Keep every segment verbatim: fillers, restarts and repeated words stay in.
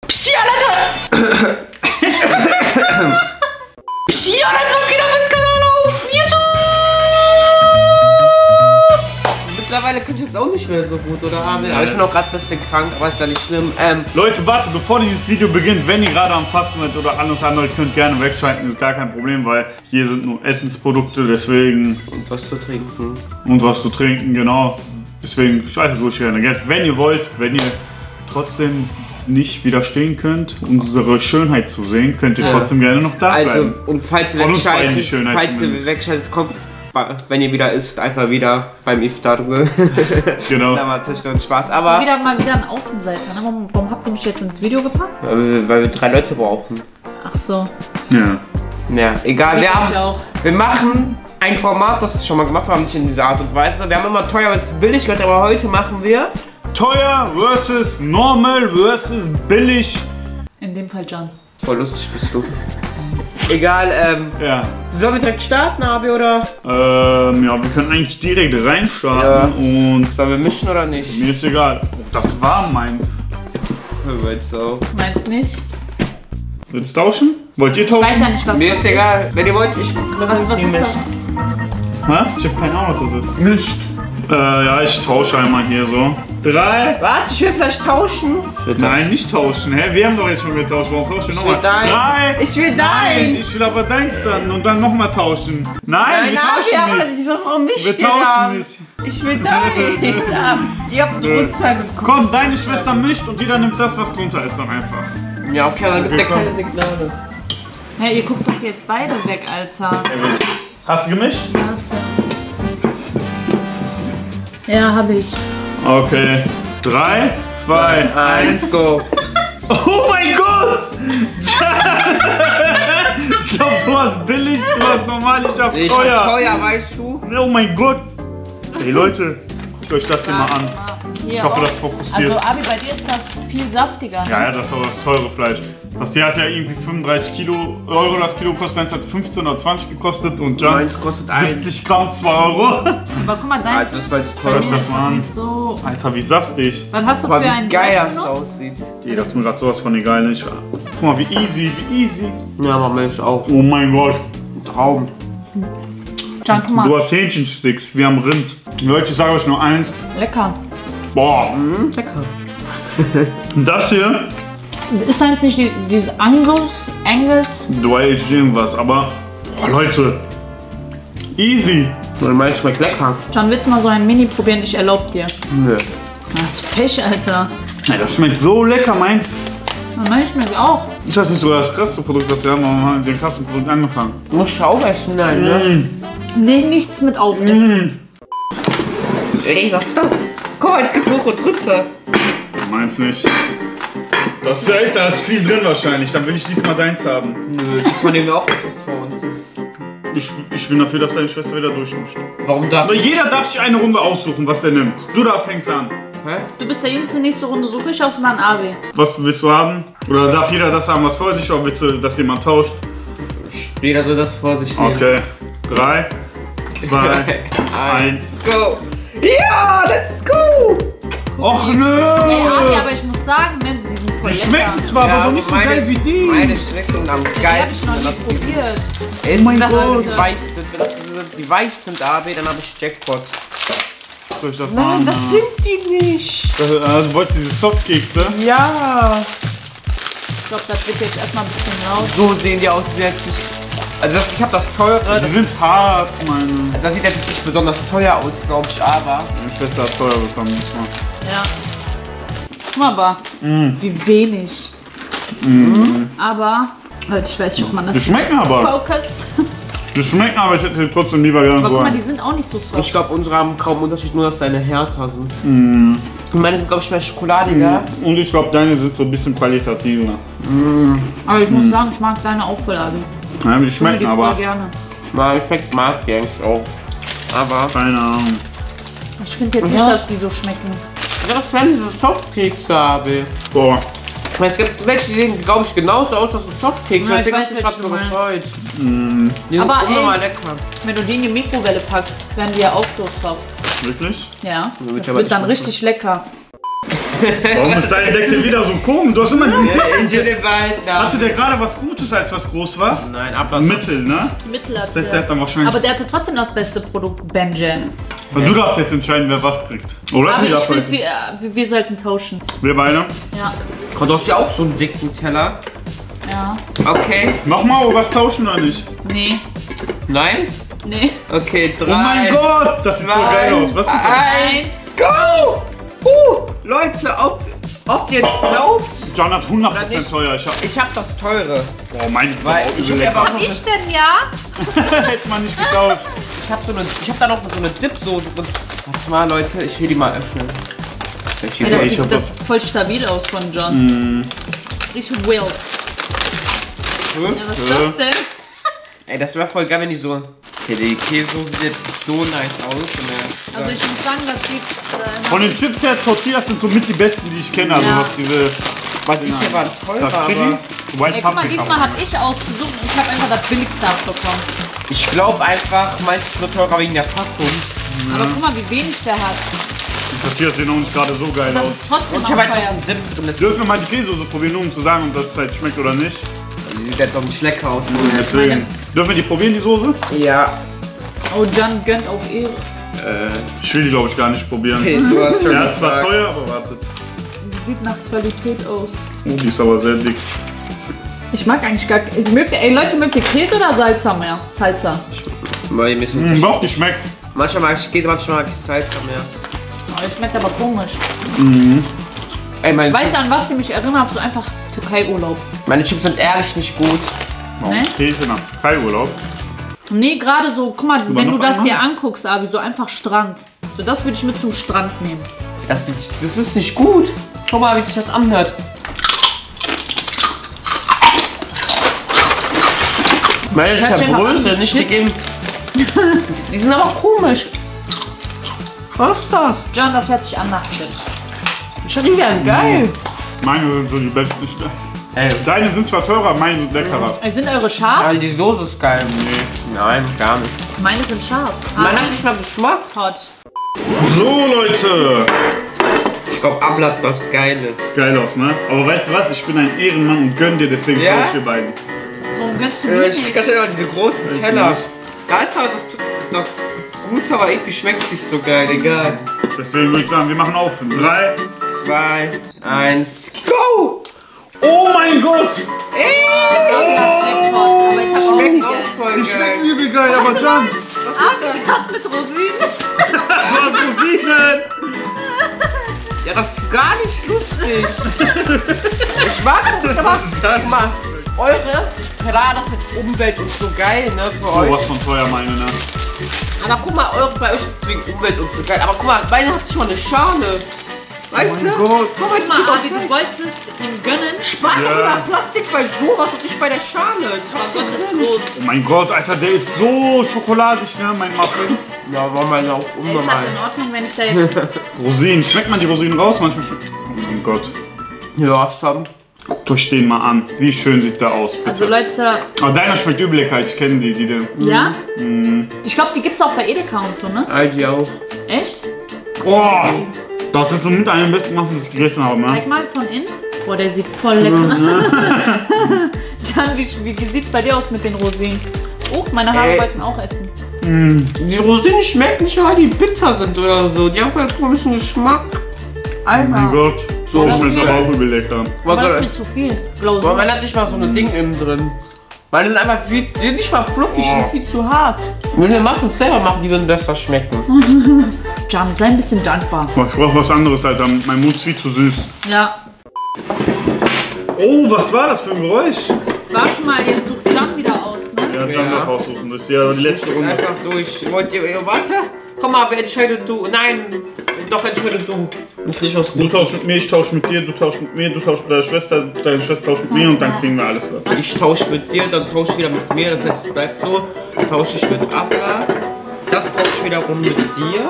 Psialata! Psialata, was geht auf ins Kanal auf YouTube? Mittlerweile kann ich es auch nicht mehr so gut, oder? Aber ich bin auch gerade ein bisschen krank, aber ist ja nicht schlimm. Ähm, Leute, warte, bevor dieses Video beginnt, wenn ihr gerade am Fasten seid oder alles andere, könnt gerne wegschalten, ist gar kein Problem, weil hier sind nur Essensprodukte, deswegen... Und was zu trinken. Und was zu trinken, genau. Deswegen schaltet ruhig gerne Geld. Wenn ihr wollt, wenn ihr trotzdem nicht widerstehen könnt, unsere Schönheit zu sehen, könnt ihr ja. trotzdem gerne noch da bleiben. Also, und falls ihr wegschaltet, falls ihr wegschaltet, kommt, wenn ihr wieder isst, einfach wieder beim Iftar. Genau. Da macht es uns Spaß. Aber wieder mal wieder ein Außenseiter. Ne? Warum, warum habt ihr mich jetzt ins Video gepackt? Weil wir, weil wir drei Leute brauchen. Ach so. Ja. Ja, egal. Wir, haben, auch. wir machen ein Format, das wir schon mal gemacht haben, nicht in dieser Art und Weise. Wir haben immer teuer versus billig gehört, aber heute machen wir teuer versus normal versus billig. In dem Fall Can. Voll lustig bist du. Egal, ähm. Ja. Sollen wir direkt starten, Abi, oder? Ähm, ja, wir können eigentlich direkt reinstarten ja. und. Sollen wir mischen oder nicht? Mir ist egal. Oh, das war meins. Meinst du? Meinst nicht? Willst du tauschen? Wollt ihr tauschen? Ich weiß ja nicht, was Mir das ist egal. Wenn ihr wollt, ich. Was, was ist das? Hä? Ich hab keine Ahnung, was das ist. Nicht. Äh, ja, ich tausche einmal hier so. Drei. Warte, ich will vielleicht tauschen. Ich will Nein, nicht tauschen. Hä? Wir haben doch jetzt schon getauscht. Warum tauschen wir nochmal? Drei. Ich will dein. Nein, ich will aber deins dann und dann nochmal tauschen. Nein, Nein, wir tauschen nein, nicht. aber ich sag, warum nicht? Wir tauschen nicht. Ich will dein. Ihr habt drunter geguckt. Komm, deine Schwester mischt und jeder nimmt das, was drunter ist dann einfach. Ja, okay, dann gibt der keine Signale. Hey, ihr guckt doch jetzt beide weg, Alter. Hast du gemischt? Ja, habe ich. Okay. Drei, zwei, eins, go. Oh mein Gott! Ich glaube, du hast billig, du hast normal, ich hab ich teuer. Hab teuer, weißt du? Oh mein Gott! Hey Leute, guckt euch das hier mal an. Hier ich hoffe, auch. das fokussiert. Also Abi, bei dir ist das viel saftiger. Ne? Ja, ja, das ist aber das teure Fleisch. Das hier hat ja irgendwie fünfunddreißig Kilo Euro das Kilo kostet, eins hat fünfzehn oder zwanzig gekostet und John kostet siebzig Gramm zwei Euro. Aber guck mal, dein also, das ist teuer. Guck das mal an. So. Alter, wie saftig. Was hast du Guck für mal, einen wie geil das benutzt? aussieht. Die, das ist mir gerade sowas von egal. Nicht. Guck mal, wie easy, wie easy. Ja, Mama, ich auch. Oh mein Gott. Ein Traum. John, guck mal. Du hast Hähnchensticks, wir haben Rind. Leute, ich sage euch nur eins. Lecker. Boah. Mhm, lecker. Das hier. Ist da jetzt nicht die, dieses Angus, Angus? Du weißt irgendwas, aber. Boah, Leute. Easy. Ich meine, schmeckt lecker. John, willst du mal so ein Mini probieren? Ich erlaub dir. Nö. Was Pech, Alter. Ja, das schmeckt so lecker, meins. Nein, schmeckt auch. Ist das nicht sogar das krasseste Produkt, was wir haben? Wir haben mit dem krassen Produkt angefangen. Du musst auch essen, nein, ne? Mm. Nee, nichts mit aufessen. Mm. Ey, was ist das? Guck mal, jetzt geht hoch und runter. Meins nicht. Das da ist, da ist viel drin wahrscheinlich. Dann will ich diesmal deins haben. Nö, diesmal nehmen wir auch etwas vor uns. Ich, ich bin dafür, dass deine Schwester wieder durchmischt. Warum darf Aber jeder darf sich eine Runde aussuchen, was er nimmt. Du da fängst an. Hä? Du bist der Jüngste, nächste Runde suche ich aus und dann Abi. Was willst du haben? Oder darf jeder das haben, was vor sich, oder willst du, dass jemand tauscht? Jeder soll das vor sich nehmen. Okay. Drei, zwei, eins. Go! Ja, let's go! Och nö! Ey, Abi, aber ich muss sagen, ne, die sind voll Die lecker. schmecken zwar, Ja, aber nicht so meine- geil wie die. Meine schmecken am Die geilsten. hab ich noch nie probiert. Ist, mein dass Gott. die weich sind. Wenn das so- die weich sind, Abi, dann habe ich Jackpot. Soll ich das Nein, machen? das sind die nicht. Das, äh, du wolltest diese Softkekse? Ja. Ich glaube, das wird jetzt erstmal ein bisschen laut. So sehen die aus. Die sind jetzt nicht, also das, ich habe das teure. Die Das, sind hart, meine. also das sieht jetzt nicht besonders teuer aus, glaube ich, aber. Meine Schwester hat teuer bekommen diesmal. Ja. Guck mal, aber Mm. wie wenig. Mm. Aber, Leute, ich weiß nicht, ob man das... Die schmecken aber. Focus. Die schmecken aber, ich hätte trotzdem lieber gerne Aber so guck mal, einen. die sind auch nicht so soft. Ich glaube, unsere haben kaum Unterschied, nur dass deine härter sind. Mm. Und meine sind, glaube ich, mehr schokoladiger. Und ich glaube, deine sind so ein bisschen qualitativer. Mm. Aber ich muss sagen, ich mag deine auch voll, Abi. Ja, die Ich mag schmecken die voll aber. gerne. Na, ich schmeckt mag die eigentlich auch. Aber. Keine Ahnung. Ich finde jetzt nicht, Ja. dass die so schmecken. Ja, das wären diese Softkekse, Abi. Boah. Es gibt welche, die sehen, glaube ich, genauso aus, dass es Softkekse Ja, ich sind. weiß, Ich hab welche so du meinst. gefreut. Mm. Die sind Aber, unnormal ey. lecker. Wenn du die in die Mikrowelle packst, werden die ja auch so soft. Wirklich? Ja, wird das aber wird nicht dann machen. richtig lecker. Warum ist dein Deckel wieder so komisch? Du hast immer diesen Ja, ich will den Wald nach. Hatte der gerade was Gutes, als was groß war? Nein, Ablass. Mittel, ne? Mittel hat Das heißt, der hat dann wahrscheinlich... Aber der hatte trotzdem das beste Produkt, Benjen. Und du darfst jetzt entscheiden, wer was kriegt. Oder? Aber Die ich darf finde, halt- wir, wir, wir sollten tauschen. Wir beide. Ja. Kommt aus dir auch so einen dicken Teller. Ja. Okay. Nochmal was tauschen oder nicht? Nee. Nein? Nee. Okay, drei. Oh mein Gott, das sieht voll geil aus. Was ist das? Eins, go! Uh, Leute, ob, ob ihr jetzt glaubt, John hat hundert Oder Prozent nicht? teuer. Ich hab, ich hab das teure. boah, meins ist Weil auch ich übel hab lecker. aber auch Und ich denn ja? Hätte man nicht getauscht. Ich hab so eine, ich hab da noch so eine Dipsoße drin. Warte mal, Leute, ich will die mal öffnen. Ich Ja, will das ich sieht hab das voll stabil aus von John. Richtig wild. Ja, was ist das denn? Ey, das wäre voll geil, wenn die so. Okay, die Käsesoße sieht jetzt nicht so nice aus. Und Also ich muss sagen, das sieht... Äh, Von den Chips her, Tortillas sind somit die besten, die ich kenne. Also Ja. was diese... was ich hier war teurer, Das Chili, aber White Ey, guck mal, Paprika. diesmal habe ich ausgesucht und ich habe einfach das billigste abbekommen. ich glaube einfach, meins ist nur teurer wegen der Packung. Aber guck mal, wie wenig der hat. Die Tortillas sehen auch nicht gerade so geil Das aus. ist trotzdem Und auch ich habe halt noch teuer. einen Dip drin. Das Dürfen wir mal die Käsesoße probieren, nur um zu sagen, ob das halt schmeckt oder nicht? die sieht jetzt auch nicht lecker aus. Deswegen. Dürfen wir die probieren, die Soße? Ja. Oh, John gönnt auf Ehre. Äh, ich will die glaube ich gar nicht probieren. Hey, du hast schon Ja, zwar gefragt. teuer, aber wartet. Die sieht nach Qualität aus. Oh, die ist aber sehr dick. Ich mag eigentlich gar ich mögt, ey Leute, mögt ihr Käse oder Salsa mehr? Salsa. Weil die müssen. Hm, doch, die schmeckt. Manchmal mag ich Käse, manchmal mag ich Salsa mehr. Oh, das schmeckt aber komisch. Ey, meine, Weißt du, Chips, an was die mich erinnert? So einfach Türkei-Urlaub. meine Chips sind ehrlich nicht gut. Warum? Ne? Käse nach Thai-Urlaub. Nee, gerade so, guck mal, wenn noch du das einmal? dir anguckst, Abi, so einfach Strand. So, das würde ich mit zum Strand nehmen. Das, das ist nicht gut. Guck mal, wie sich das anhört. Meine hört sich einfach Brösel an. nicht gegeben. Die sind aber komisch. Was ist das? John, das hört sich an nach Chips. Ich dachte, die wären geil. Meine sind so die besten. Ey, Deine sind zwar teurer, meine sind leckerer. Ey, sind eure scharf? also die Soße ist geil. Nee. Nein, gar nicht. Meine sind scharf. Meine hat nicht mal Geschmack. Hot. So, Leute. Ich glaube, Ablatt was Geiles. Geil aus, ne? Aber weißt du was? Ich bin ein Ehrenmann und gönn dir, deswegen Ja? tausch dir beiden. Warum gönnst du Ja, mir ich nicht? kannte immer diese großen Ich Teller. nicht. Da ist halt das, das Gute, aber irgendwie schmeckt es nicht so geil. Egal. Deswegen würde ich sagen, wir machen auf. Drei. Zwei, eins, go! Oh mein Gott! Jackpot, aber ich hab auch Schmeckt viel auch Geld. voll Die geil. schmecken übel geil, aber John, Abgekackt mit Rosinen. du hast Rosinen! Ja, das ist gar nicht lustig. Ich mag das, aber guck mal, eure, klar, das ist Umwelt und so geil, ne, für Oh, euch. was von teuer meine, ne? Aber guck mal, eure bei euch ist es wegen Umwelt und so geil. Aber guck mal, meine hat schon eine Schale. Weißt mein du? Gott. Guck mal, Guck mal, sieht aus Abi, du wie- wolltest ihm gönnen. Spar doch Ja. lieber Plastik bei sowas und nicht bei der Schale. Aber Gott ist groß. Oh mein Gott, Alter, der ist so schokoladig, ne, mein Muffin. Ja, war mal auch Ey, ist das unnormal. in Ordnung, wenn ich da jetzt... Rosinen, schmeckt man die Rosinen raus? Manchmal schmeckt... Oh mein Gott. Ja, schon. Guckt euch den mal an. Wie schön sieht der aus, bitte. Also Leute, Aber deiner schmeckt übel lecker, ich kenne die, die den... ja? Ich glaube, die gibt's auch bei Edeka und so, ne? Aldi auch. Echt? Oh, das ist so mit einem besten Muffin, das ich gegessen habe, ne? Zeig mal von innen. Boah, der sieht voll lecker aus. Dann, wie, wie sieht's bei dir aus mit den Rosinen? Oh, meine Haare Ey. wollten auch essen. Die Rosinen schmecken nicht, weil die bitter sind oder so. Die haben voll komischen Geschmack. Oh mein Alter. Gott. So das schmeckt ist aber geil. auch übel lecker. Aber Was das ist soll mir zu viel. Boah, Glausur. man hat nicht mal so ein Ding innen drin. Meine sind einfach viel, die sind nicht mal fluffig, die Oh. sind viel zu hart. Wenn wir machen es selber machen, die würden besser schmecken. Can, sei ein bisschen dankbar. Boah, ich brauche was anderes, Alter. Mein Mund ist viel zu süß. Ja. Oh, was war das für ein Geräusch? Warte mal, jetzt sucht Can wieder aus, ne? Ja, Ja. John darf aussuchen. Das ist ja die letzte Runde. Einfach durch. Wollt ihr, ihr- warte. Komm mal, aber entscheide du. Nein, doch entscheide du. Ich nicht was Du gut. tauschst mit mir, ich tausche mit dir, du tauschst mit mir, du tauschst mit deiner Schwester, deine Schwester tauscht mit mir und dann kriegen wir alles was. Ich tausche mit dir, dann tausche ich wieder mit mir. Das heißt, es bleibt so. Tausche ich mit Abla. Das tausche ich wiederum mit dir.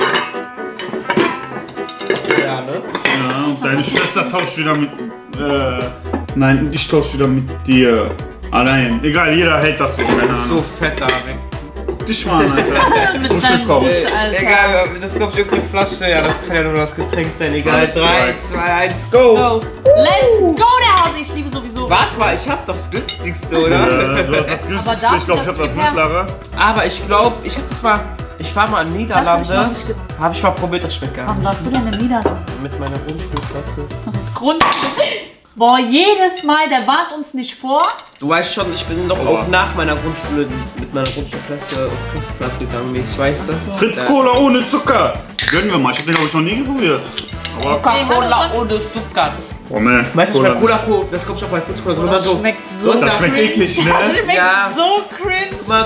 Ja, ne? Ja, und deine Schwester tauscht wieder mit. Äh, nein, ich tausche wieder mit dir. Allein. Egal, jeder hält das so, keine So Ahnung. fett da weg. guck dich mal an, Alter. Mit Kuschelkopf. deinem Alter. Egal, das ist glaube ich irgendeine Flasche. Ja, das kann ja nur das Getränk sein. Egal. Ja, drei, zwei, eins, go! Go. Let's go, der Hase. Ich liebe sowieso. Warte mal, ich hab das günstigste, oder? Ja, du hast das günstigste. dafür, Ich glaube, ich dass habe das wir- mittlere. Aber ich glaube, ich hab das mal. Ich war mal in Das hab ich Niederlande. noch nicht ge- Habe ich mal probiert, das schmeckt gar Warum nicht. warst du denn in Niederlande? Mit meiner Grundschulklasse. Grund. Boah, jedes Mal, der warnt uns nicht vor. Du weißt schon, ich bin doch Aua. auch nach meiner Grundschule mit meiner Grundschulklasse auf Christplatz gegangen, mäßig, weißt du? Ach so. Fritz Ja. Cola ohne Zucker. Gönnen wir mal. Ich hab den, glaube ich, noch nie probiert. Aber, Coca-Cola Hey, ohne Zucker. oh ne. Weißt du, ich bei Cola, Cola, das kommt schon bei Fritz Cola. Oh, das schmeckt so Das Das schmeckt cringe. eklig, ne? Das schmeckt Ja. so cringe. Guck mal,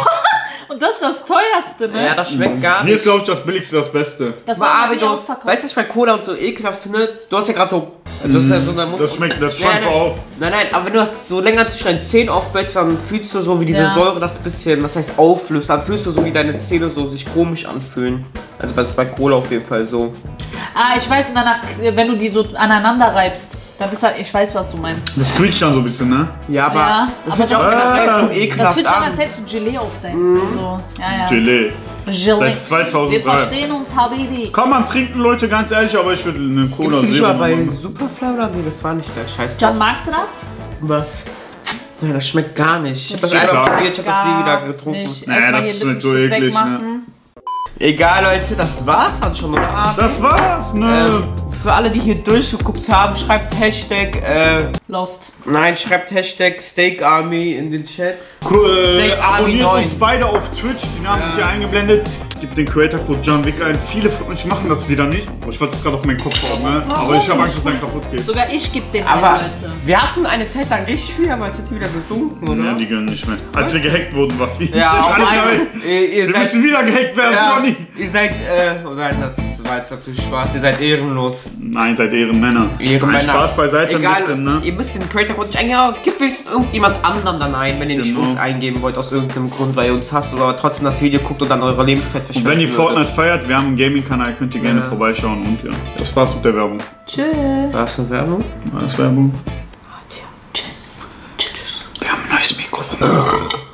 Und das ist das teuerste, ne? ja, das schmeckt gar Hier nicht. ist, glaube ich, das billigste, das Beste. das Mal, war aber nie du, ausverkauft. weißt du, was ich bei Cola und so ekelhaft finde? Du hast ja gerade so, also das ist ja so eine Mund. Das schmeckt, das Nein, schmeckt nein, auf. nein, nein, aber wenn du das so länger zwischen deinen Zähnen aufbeißt, dann fühlst du so, wie diese Ja. Säure das bisschen, was heißt auflöst, dann fühlst du so, wie deine Zähne so sich komisch anfühlen. Also das ist bei Cola auf jeden Fall so. Ah, ich weiß, danach, wenn du die so aneinander reibst, dann ist halt, ich weiß, was du meinst. Das quietscht dann so ein bisschen, ne? Ja, aber Ja, das aber fühlt sich auch das- generell so Ah, Das ekelhaft fühlt sich an, an. als hättest du Gelee auf deinem. So, ja, ja. Gelee. Gelee. Seit zweitausenddrei. Wir verstehen uns, Habibi. Kann man trinken, Leute, ganz ehrlich, aber ich würde eine Cola Gibt's die nicht mal Zero bei machen. Superfly oder? Nee, das war nicht der Scheiß. John, magst du das? Was? Nein, das schmeckt gar nicht. Ich hab das schmeckt einmal gar probiert, ich hab das nie wieder getrunken. Nicht. Nee, Erstmal das hier ist nicht so Lippenstift eklig, wegmachen. Egal, Leute, das war's dann schon, oder? Das war's, ne? Ähm, für alle, die hier durchgeguckt haben, schreibt Hashtag, äh, Lost. nein, schreibt Hashtag Steak Army in den Chat. Cool. Steak Army Abonniert neun. uns beide auf Twitch, die Namen sind hier eingeblendet. Gebt den Creator-Code JohnWick ein. Viele von euch machen das wieder nicht. Oh, ich wollte es gerade auf meinen Kopf hauen, ne? Aber ich habe Angst, dass dein kaputt geht. Sogar ich geb den Aber ein, Leute. wir hatten eine Zeit lang richtig viel, aber jetzt sind die wieder gesunken, oder? Ja, die gönnen nicht mehr. Als wir gehackt wurden, war viel. Ja, Ich auf alle einmal. drei. Ihr, ihr Wir seid, müssen wieder gehackt werden, ja, Johnny. ihr seid, äh, oh nein, das, das war jetzt natürlich Spaß, ihr seid ehrenlos. Nein, seid Ehrenmänner. Ehrenmänner. Nein, Spaß beiseite Egal, ein bisschen, ne? ihr müsst den Creator-Code nicht eingeben, aber gebt wenigstens irgendjemand anderen dann ein, wenn ihr nicht Genau. uns eingeben wollt, aus irgendeinem Grund, weil ihr uns hasst oder trotzdem das Video guckt und dann eure Lebenszeit Und verschwendet. wenn ihr Fortnite feiert, wir haben einen Gaming-Kanal, könnt ihr gerne Ja. vorbeischauen und ja. Das war's mit der Werbung. Tschüss. War das eine Werbung? War das Werbung? Tschüss. Tschüss. Wir haben ein neues Mikrofon.